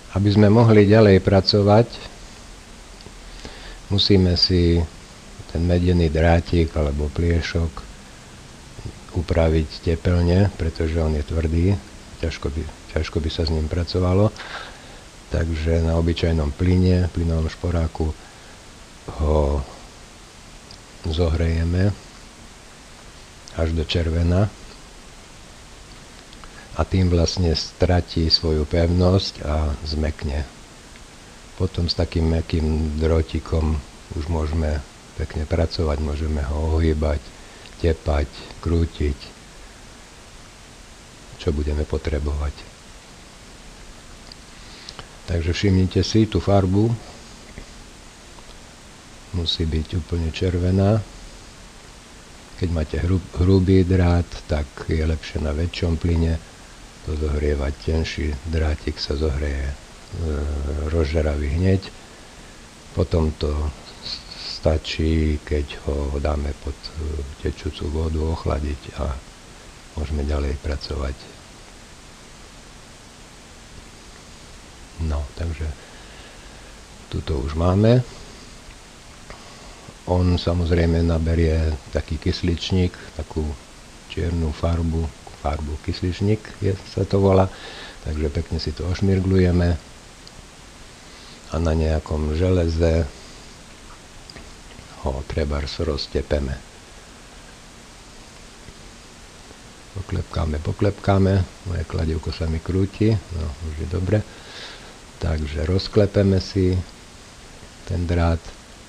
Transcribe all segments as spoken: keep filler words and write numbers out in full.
Aby sme mohli ďalej pracovať, musíme si ten medený drátik alebo pliešok upraviť tepelne, pretože on je tvrdý, ťažko by, ťažko by sa s ním pracovalo. Takže na obyčajnom plyne, plynovom šporáku ho zohrejeme až do červena a tým vlastne stratí svoju pevnosť a zmekne. Potom s takým mäkkým drôtikom už môžeme pekne pracovať, môžeme ho ohýbať, tepať, krútiť, čo budeme potrebovať. Takže všimnite si tú farbu, musí byť úplne červená. Keď máte hrub, hrubý drát, tak je lepšie na väčšom plyne to zohrievať. Tenší drátik sa zohreje e, rozžeravý hneď. Potom to stačí, keď ho dáme pod tečúcu vodu ochladiť a môžeme ďalej pracovať. No, takže tuto už máme. On samozrejme naberie taký kysličník, takú čiernu farbu, farbu kysličník je, sa to volá, takže pekne si to ošmirglujeme a na nejakom železe ho trebárs roztepeme. Poklepkáme, poklepkáme, moje kladivko sa mi krúti, no už je dobre, takže rozklepeme si ten drát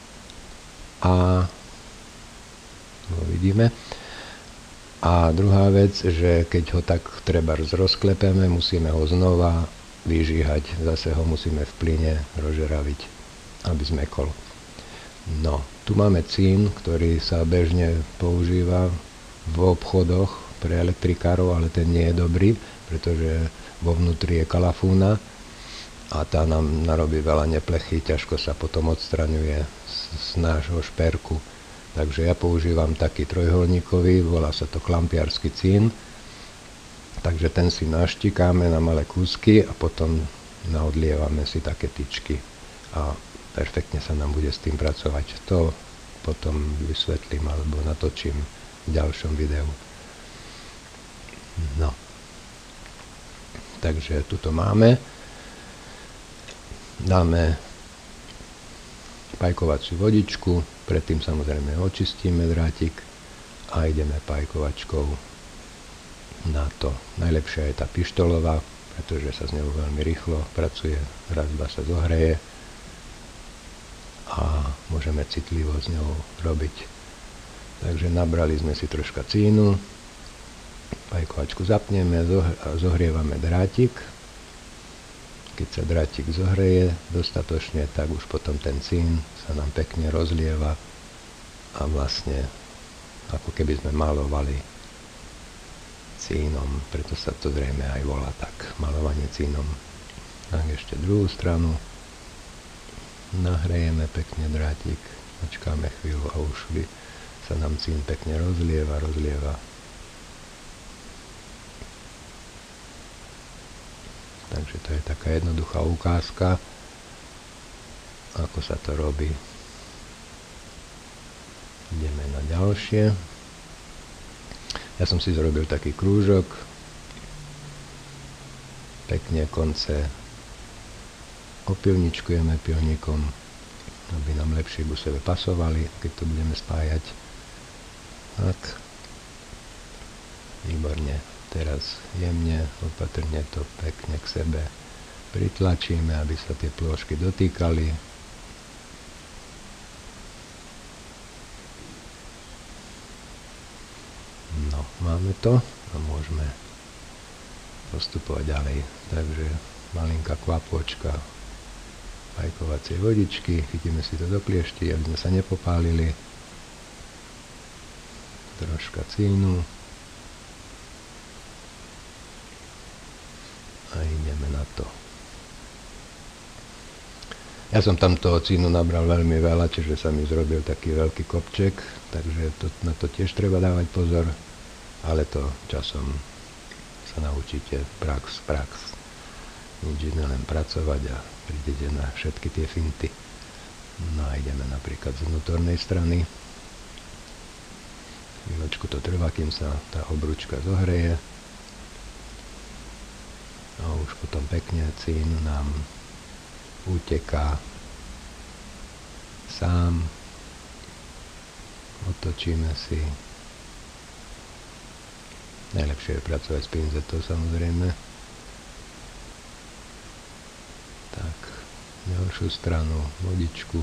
a ho vidíme. A druhá vec, že keď ho tak trebárs rozklepeme, musíme ho znova vyžíhať, zase ho musíme v plyne rozžeraviť, aby zmekol. No, tu máme cín, ktorý sa bežne používa v obchodoch pre elektrikárov, ale ten nie je dobrý, pretože vo vnútri je kalafúna a tá nám narobí veľa neplechy, ťažko sa potom odstraňuje z, z nášho šperku. Takže ja používam taký trojholníkový, volá sa to klampiarsky cín. Takže ten si naštikáme na malé kúsky a potom naodlievame si také tyčky a perfektne sa nám bude s tým pracovať. To potom vysvetlím alebo natočím v ďalšom videu. No. Takže tuto máme. Dáme pajkovaciu vodičku, predtým samozrejme očistíme drátik a ideme pajkovačkou na to. Najlepšia je tá pištolová, pretože sa s ňou veľmi rýchlo pracuje, raz, dva sa zohreje a môžeme citlivo s ňou robiť. Takže nabrali sme si troška cínu, pajkovačku zapneme a zohrievame drátik. Keď sa drátik zohreje dostatočne, tak už potom ten cín sa nám pekne rozlieva a vlastne ako keby sme malovali cínom, preto sa to zrejme aj volá tak, malovanie cínom. Tak ešte druhú stranu, nahrejeme pekne drátik, počkáme chvíľu a už by sa nám cín pekne rozlieva, rozlieva. Takže to je taká jednoduchá ukázka, ako sa to robí. Ideme na ďalšie. Ja som si zrobil taký krúžok. Pekne konce opilničkujeme pilníkom, aby nám lepšie k sebe pasovali, keď to budeme spájať. Tak. Výborne. Teraz jemne, opatrne to pekne k sebe pritlačíme, aby sa tie plôžky dotýkali. No, máme to a môžeme postupovať ďalej. Takže malinká kvapôčka pajkovacej vodičky, chytíme si to do kliešti, aby sme sa nepopálili. Troška cínu. A ideme na to. Ja som tamto cínu nabral veľmi veľa, čiže sa mi zrobil taký veľký kopček, takže to, na to tiež treba dávať pozor, ale to časom sa naučíte, prax, prax. nič iné, len pracovať a prídete na všetky tie finty. No a ideme napríklad z vnútornej strany. Chvíľočku to trvá, kým sa tá obručka zohreje. A už potom pekne cín nám uteká sám. Otočíme si. Najlepšie je pracovať s pinzetou, samozrejme. Tak, ďalšiu stranu, vodičku.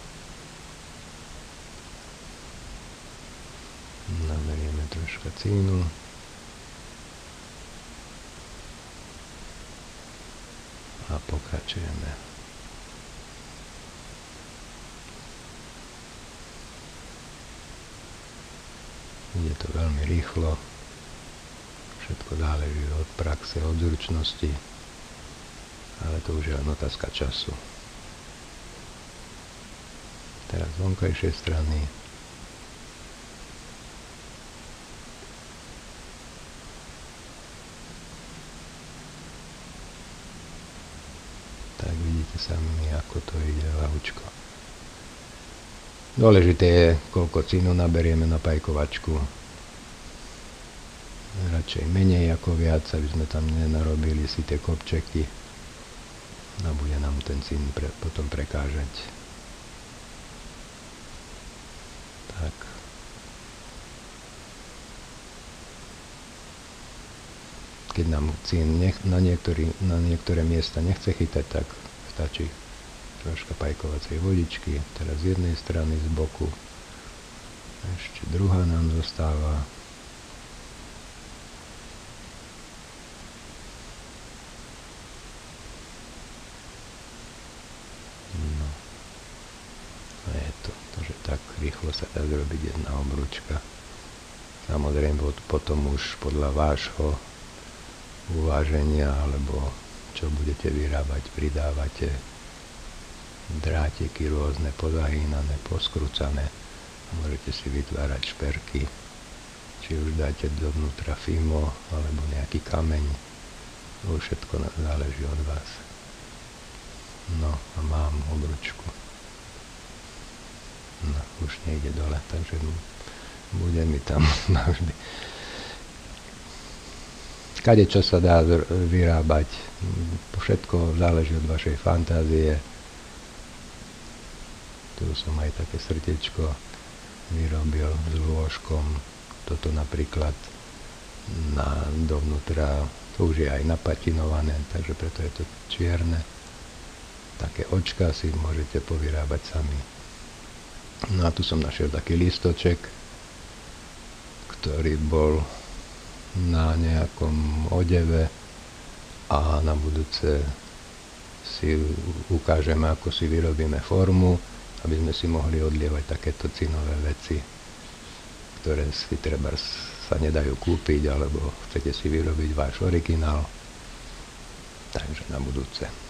Naberieme troška cínu. A pokračujeme. Ide to veľmi rýchlo. Všetko záleží od praxe, od zručnosti. Ale to už je len otázka času. Teraz z vonkajšej strany. Tak vidíte sami, ako to ide ľahučko. Dôležité je, koľko cínu naberieme na pajkovačku. Radšej menej ako viac, aby sme tam nenarobili si tie kopčeky. A bude nám ten cín pre, potom prekážať. Tak. Keď nám cín nech, na, niektorý, na niektoré miesta nechce chytať, tak stačí troška pajkovacej vodičky. Teraz z jednej strany, z boku. Ešte druhá nám zostáva. No. A je to, to, že tak rýchlo sa dá zrobiť jedna obručka. Samozrejme potom už podľa vášho uváženia, alebo čo budete vyrábať, pridávate drátiky rôzne, pozahýnané, poskrúcané. Môžete si vytvárať šperky, či už dáte dovnútra fimo, alebo nejaký kameň. To všetko záleží od vás. No a mám obručku. No, už nejde dole, takže bude mi tam navždy. Kadečo sa dá vyrábať, všetko záleží od vašej fantázie. Tu som aj také srdiečko vyrobil s lôžkom. Toto napríklad na, dovnútra, to už je aj napatinované, takže preto je to čierne. Také očka si môžete povyrábať sami. No a tu som našiel taký listoček, ktorý bol na nejakom odeve a na budúce si ukážeme, ako si vyrobíme formu, aby sme si mohli odlievať takéto cínové veci, ktoré si treba sa nedajú kúpiť, alebo chcete si vyrobiť váš originál. Takže na budúce.